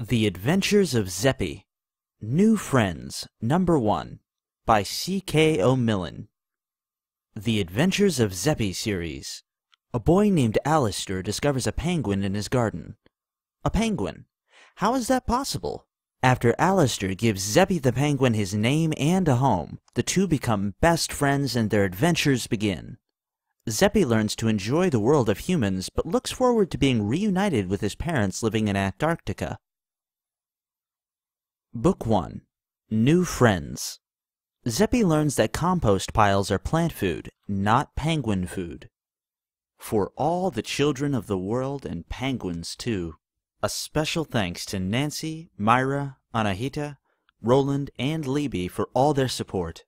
The Adventures of Zeppi, New Friends, Number 1, by C.K. O'Millan. The Adventures of Zeppi series. A boy named Alistair discovers a penguin in his garden. A penguin? How is that possible? After Alistair gives Zeppi the penguin his name and a home, the two become best friends and their adventures begin. Zeppi learns to enjoy the world of humans, but looks forward to being reunited with his parents living in Antarctica. Book 1. New Friends. Zeppi learns that compost piles are plant food, not penguin food. For all the children of the world and penguins too. A special thanks to Nancy, Myra, Anahita, Roland, and Libby for all their support.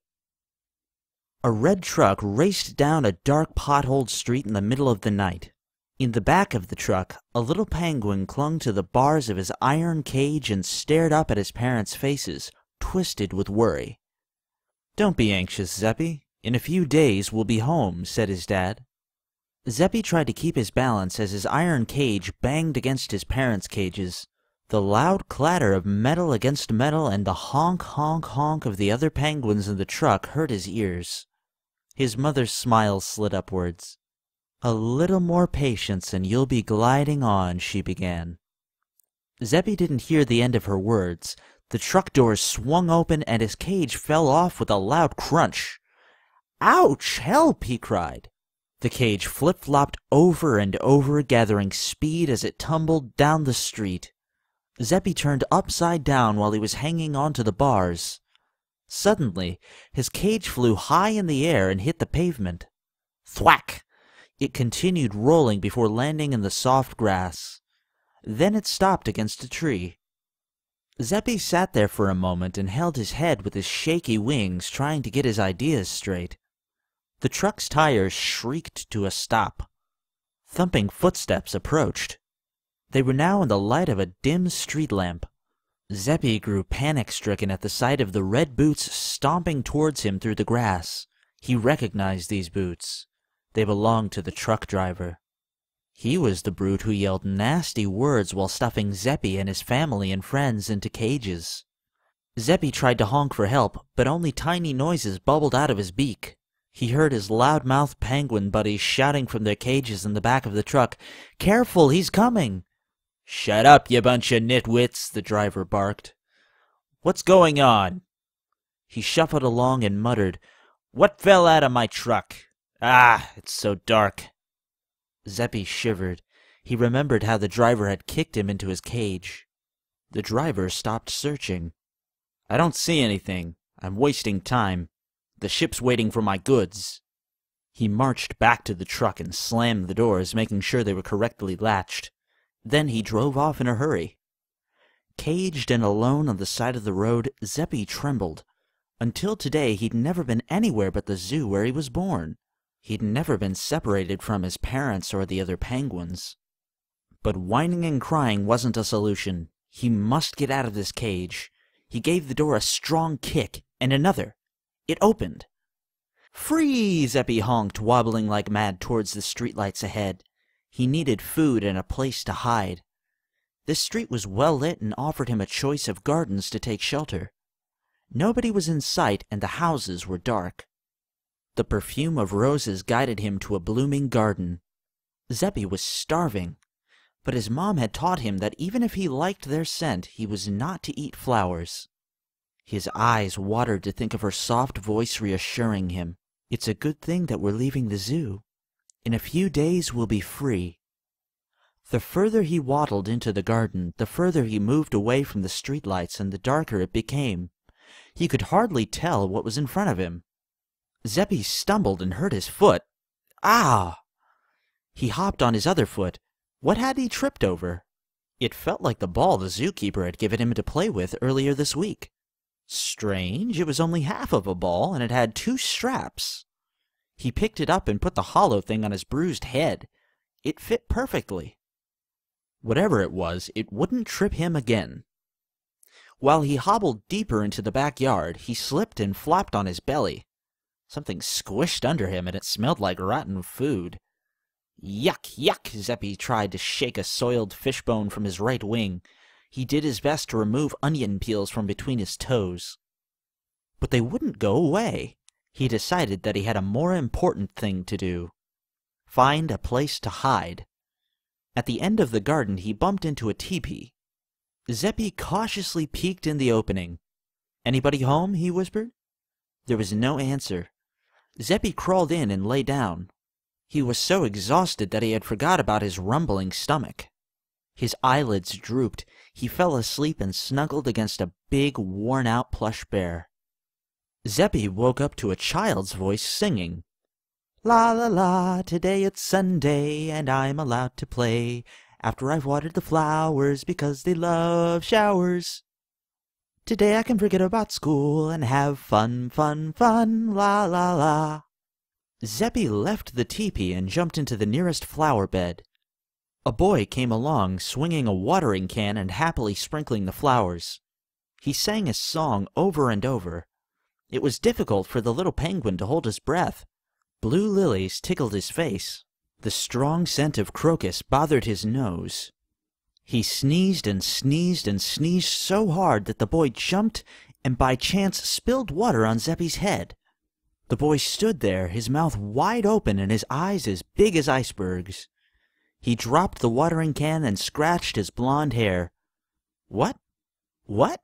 A red truck raced down a dark potholed street in the middle of the night. In the back of the truck, a little penguin clung to the bars of his iron cage and stared up at his parents' faces, twisted with worry. "Don't be anxious, Zeppi. In a few days we'll be home," said his dad. Zeppi tried to keep his balance as his iron cage banged against his parents' cages. The loud clatter of metal against metal and the honk, honk, honk of the other penguins in the truck hurt his ears. His mother's smile slid upwards. "A little more patience and you'll be gliding on," she began. Zeppi didn't hear the end of her words. The truck doors swung open and his cage fell off with a loud crunch. "Ouch! Help!" he cried. The cage flip-flopped over and over, gathering speed as it tumbled down the street. Zeppi turned upside down while he was hanging onto the bars. Suddenly, his cage flew high in the air and hit the pavement. Thwack! It continued rolling before landing in the soft grass. Then it stopped against a tree. Zeppi sat there for a moment and held his head with his shaky wings, trying to get his ideas straight. The truck's tires shrieked to a stop. Thumping footsteps approached. They were now in the light of a dim street lamp. Zeppi grew panic-stricken at the sight of the red boots stomping towards him through the grass. He recognized these boots. They belonged to the truck driver. He was the brute who yelled nasty words while stuffing Zeppi and his family and friends into cages. Zeppi tried to honk for help, but only tiny noises bubbled out of his beak. He heard his loud-mouthed penguin buddies shouting from their cages in the back of the truck, "Careful, he's coming!" "Shut up, you bunch of nitwits," the driver barked. "What's going on?" He shuffled along and muttered, "What fell out of my truck? Ah, it's so dark." Zeppi shivered. He remembered how the driver had kicked him into his cage. The driver stopped searching. "I don't see anything. I'm wasting time. The ship's waiting for my goods." He marched back to the truck and slammed the doors, making sure they were correctly latched. Then he drove off in a hurry. Caged and alone on the side of the road, Zeppi trembled. Until today, he'd never been anywhere but the zoo where he was born. He'd never been separated from his parents or the other penguins. But whining and crying wasn't a solution. He must get out of this cage. He gave the door a strong kick, and another. It opened. "Free!" Zeppi honked, wobbling like mad towards the streetlights ahead. He needed food and a place to hide. This street was well lit and offered him a choice of gardens to take shelter. Nobody was in sight and the houses were dark. The perfume of roses guided him to a blooming garden. Zeppi was starving, but his mom had taught him that even if he liked their scent, he was not to eat flowers. His eyes watered to think of her soft voice reassuring him. "It's a good thing that we're leaving the zoo. In a few days we'll be free." The further he waddled into the garden, the further he moved away from the streetlights and the darker it became. He could hardly tell what was in front of him. Zeppi stumbled and hurt his foot. Ah! He hopped on his other foot. What had he tripped over? It felt like the ball the zookeeper had given him to play with earlier this week. Strange, it was only half of a ball, and it had 2 straps. He picked it up and put the hollow thing on his bruised head. It fit perfectly. Whatever it was, it wouldn't trip him again. While he hobbled deeper into the backyard, he slipped and flopped on his belly. Something squished under him, and it smelled like rotten food. "Yuck, yuck!" Zeppi tried to shake a soiled fishbone from his right wing. He did his best to remove onion peels from between his toes. But they wouldn't go away. He decided that he had a more important thing to do. Find a place to hide. At the end of the garden, he bumped into a teepee. Zeppi cautiously peeked in the opening. "Anybody home?" he whispered. There was no answer. Zeppi crawled in and lay down. He was so exhausted that he had forgot about his rumbling stomach. His eyelids drooped. He fell asleep and snuggled against a big, worn-out plush bear. Zeppi woke up to a child's voice singing. "La la la, today it's Sunday, and I'm allowed to play, after I've watered the flowers because they love showers. Today I can forget about school and have fun, fun, fun, la la la." Zeppi left the teepee and jumped into the nearest flower bed. A boy came along, swinging a watering can and happily sprinkling the flowers. He sang a song over and over. It was difficult for the little penguin to hold his breath. Blue lilies tickled his face. The strong scent of crocus bothered his nose. He sneezed and sneezed and sneezed so hard that the boy jumped and by chance spilled water on Zeppi's head. The boy stood there, his mouth wide open and his eyes as big as icebergs. He dropped the watering can and scratched his blonde hair. "What? What?"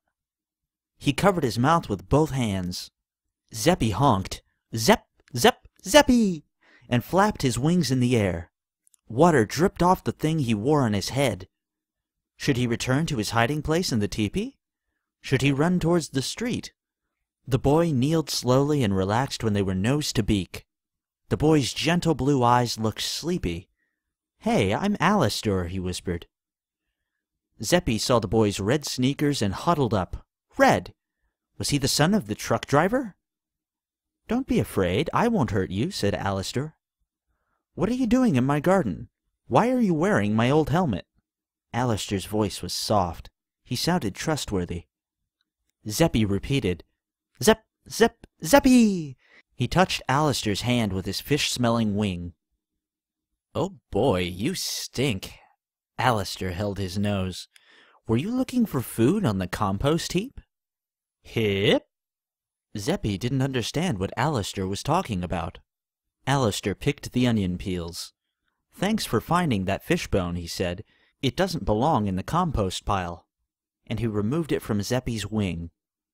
He covered his mouth with both hands. Zeppi honked, "Zep, Zep, Zeppi!" and flapped his wings in the air. Water dripped off the thing he wore on his head. Should he return to his hiding place in the teepee? Should he run towards the street? The boy kneeled slowly and relaxed when they were nose to beak. The boy's gentle blue eyes looked sleepy. "Hey, I'm Alistair," he whispered. Zeppi saw the boy's red sneakers and huddled up. Red! Was he the son of the truck driver? "Don't be afraid, I won't hurt you," said Alistair. "What are you doing in my garden? Why are you wearing my old helmet?" Alistair's voice was soft. He sounded trustworthy. Zeppi repeated, "Zep, Zep, Zeppi!" He touched Alistair's hand with his fish-smelling wing. "Oh boy, you stink." Alistair held his nose. "Were you looking for food on the compost heap?" "Hip?" Zeppi didn't understand what Alistair was talking about. Alistair picked the onion peels. "Thanks for finding that fishbone," he said. "It doesn't belong in the compost pile." And he removed it from Zeppi's wing.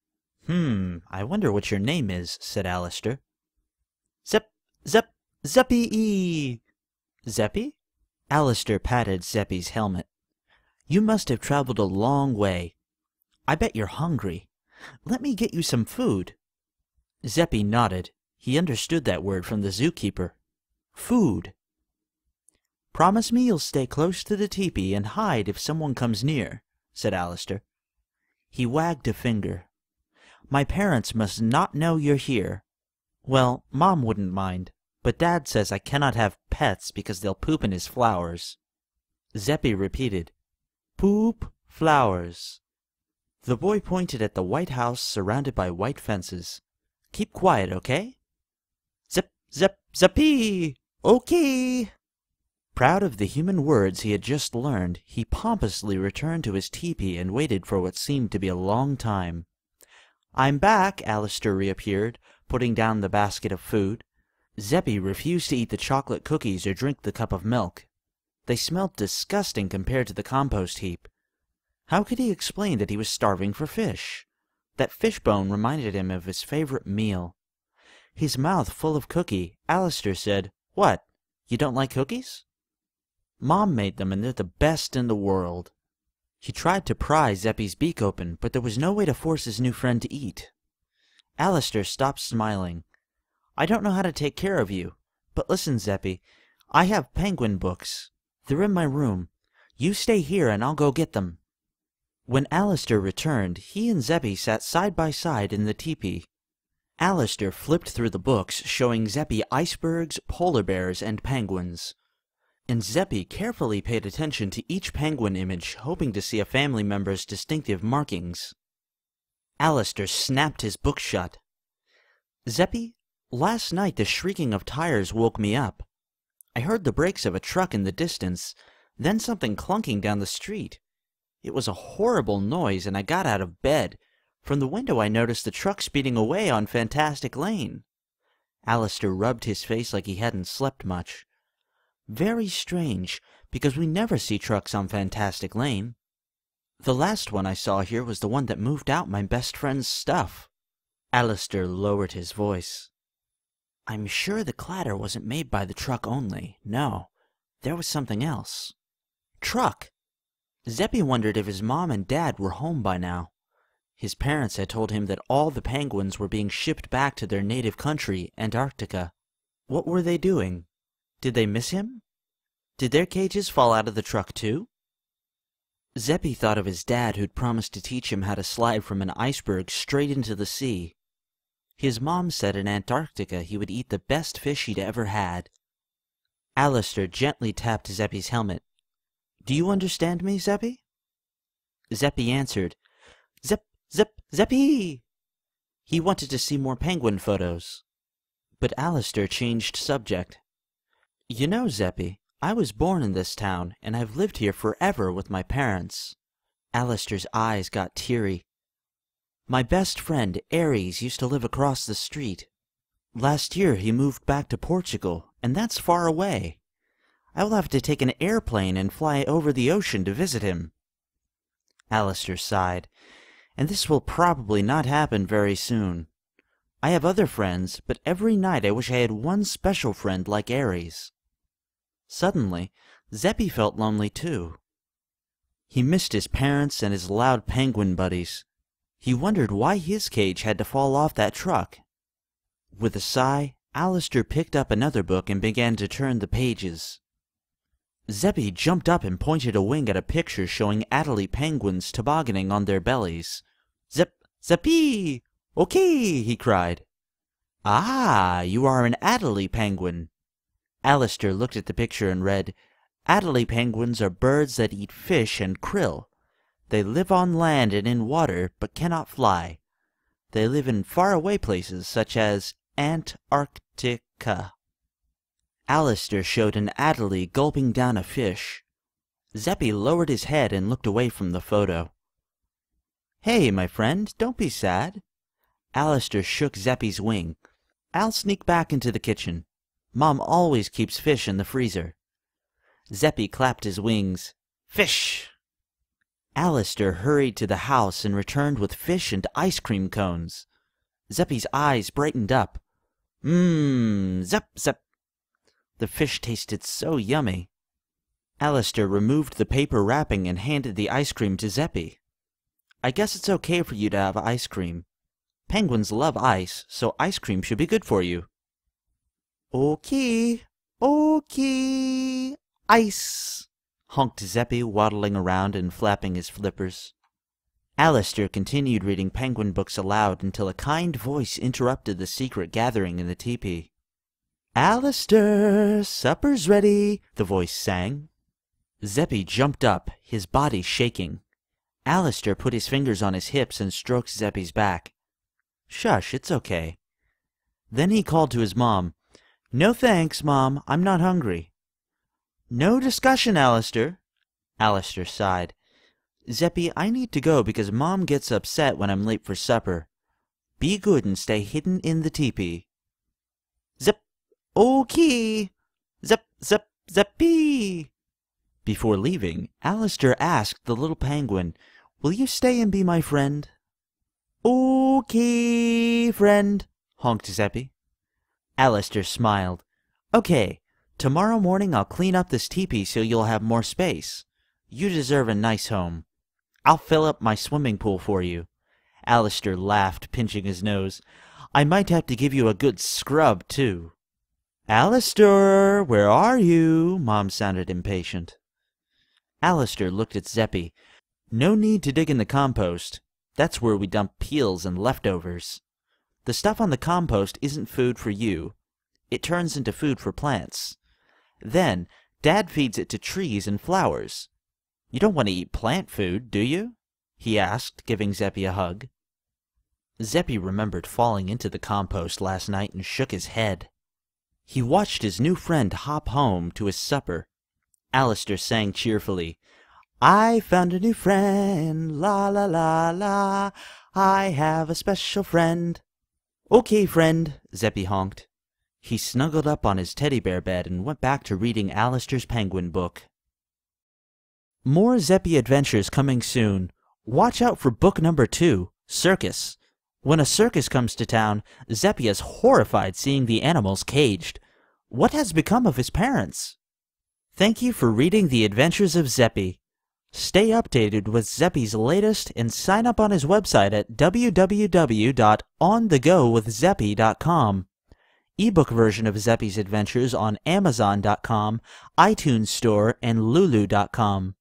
I wonder what your name is," said Alistair. "Zep, Zep, Zeppi-ee!" "Zeppi?" Alistair patted Zeppi's helmet. "You must have traveled a long way. I bet you're hungry. Let me get you some food." Zeppi nodded. He understood that word from the zookeeper. Food. "Promise me you'll stay close to the teepee and hide if someone comes near," said Alistair. He wagged a finger. "My parents must not know you're here. Well, Mom wouldn't mind, but Dad says I cannot have pets because they'll poop in his flowers." Zeppi repeated, "Poop flowers." The boy pointed at the white house surrounded by white fences. "Keep quiet, okay?" "Zep, Zep, Zeppi! Okay!" Proud of the human words he had just learned, he pompously returned to his teepee and waited for what seemed to be a long time. "I'm back," Alistair reappeared, putting down the basket of food. Zeppi refused to eat the chocolate cookies or drink the cup of milk. They smelled disgusting compared to the compost heap. How could he explain that he was starving for fish? That fishbone reminded him of his favorite meal. His mouth full of cookie, Alistair said, "What, you don't like cookies?" "Mom made them and they're the best in the world." He tried to pry Zeppi's beak open, but there was no way to force his new friend to eat. Alistair stopped smiling. "I don't know how to take care of you, but listen, Zeppi, I have penguin books. They're in my room. You stay here and I'll go get them." When Alistair returned, he and Zeppi sat side by side in the teepee. Alistair flipped through the books, showing Zeppi icebergs, polar bears, and penguins. And Zeppi carefully paid attention to each penguin image, hoping to see a family member's distinctive markings. Alistair snapped his book shut. "Zeppi, last night the shrieking of tires woke me up. I heard the brakes of a truck in the distance, then something clunking down the street. It was a horrible noise, and I got out of bed. From the window I noticed the truck speeding away on Fantastic Lane. Alistair rubbed his face like he hadn't slept much. Very strange, because we never see trucks on Fantastic Lane. The last one I saw here was the one that moved out my best friend's stuff. Alistair lowered his voice. I'm sure the clatter wasn't made by the truck only. No, there was something else. Truck! Zeppi wondered if his mom and dad were home by now. His parents had told him that all the penguins were being shipped back to their native country, Antarctica. What were they doing? Did they miss him? Did their cages fall out of the truck too? Zeppi thought of his dad who'd promised to teach him how to slide from an iceberg straight into the sea. His mom said in Antarctica he would eat the best fish he'd ever had. Alistair gently tapped Zeppi's helmet. Do you understand me, Zeppi? Zeppi answered, Zeppi! He wanted to see more penguin photos. But Alistair changed subject. You know, Zeppi, I was born in this town, and I've lived here forever with my parents. Alistair's eyes got teary. My best friend, Aries, used to live across the street. Last year he moved back to Portugal, and that's far away. I will have to take an airplane and fly over the ocean to visit him. Alistair sighed. And this will probably not happen very soon. I have other friends, but every night I wish I had one special friend like Aries. Suddenly, Zeppi felt lonely too. He missed his parents and his loud penguin buddies. He wondered why his cage had to fall off that truck. With a sigh, Alistair picked up another book and began to turn the pages. Zeppi jumped up and pointed a wing at a picture showing Adelie penguins tobogganing on their bellies. Zeppi! Okay, he cried. Ah, you are an Adelie penguin. Alistair looked at the picture and read, Adelie penguins are birds that eat fish and krill. They live on land and in water, but cannot fly. They live in faraway places such as Antarctica. Alistair showed an Adelie gulping down a fish. Zeppi lowered his head and looked away from the photo. Hey, my friend, don't be sad. Alistair shook Zeppi's wing. I'll sneak back into the kitchen. Mom always keeps fish in the freezer. Zeppi clapped his wings. Fish! Alistair hurried to the house and returned with fish and ice cream cones. Zeppi's eyes brightened up. Zep. The fish tasted so yummy. Alistair removed the paper wrapping and handed the ice cream to Zeppi. I guess it's okay for you to have ice cream. Penguins love ice, so ice cream should be good for you. Okay, ice, honked Zeppi, waddling around and flapping his flippers. Alistair continued reading penguin books aloud until a kind voice interrupted the secret gathering in the teepee. Alistair, supper's ready, the voice sang. Zeppi jumped up, his body shaking. Alistair put his fingers on his hips and stroked Zeppi's back. Shush, it's okay. Then he called to his mom. No thanks, Mom, I'm not hungry. No discussion, Alistair. Alistair sighed. Zeppi, I need to go because Mom gets upset when I'm late for supper. Be good and stay hidden in the teepee. Zep, okay. Zeppi. Before leaving, Alistair asked the little penguin, Will you stay and be my friend? Okay, friend, honked Zeppi. Alistair smiled. Okay, tomorrow morning I'll clean up this teepee so you'll have more space. You deserve a nice home. I'll fill up my swimming pool for you. Alistair laughed, pinching his nose. I might have to give you a good scrub, too. Alistair, where are you? Mom sounded impatient. Alistair looked at Zeppi. No need to dig in the compost. That's where we dump peels and leftovers. The stuff on the compost isn't food for you. It turns into food for plants. Then, Dad feeds it to trees and flowers. You don't want to eat plant food, do you? He asked, giving Zeppi a hug. Zeppi remembered falling into the compost last night and shook his head. He watched his new friend hop home to his supper. Alistair sang cheerfully, I found a new friend, la la la la. I have a special friend. Okay, friend, Zeppi honked. He snuggled up on his teddy bear bed and went back to reading Alistair's penguin book. More Zeppi adventures coming soon. Watch out for book number 2, Circus. When a circus comes to town, Zeppi is horrified seeing the animals caged. What has become of his parents? Thank you for reading The Adventures of Zeppi. Stay updated with Zeppi's latest and sign up on his website at www.onthegowithzeppi.com. Ebook version of Zeppi's adventures on Amazon.com, iTunes Store, and Lulu.com.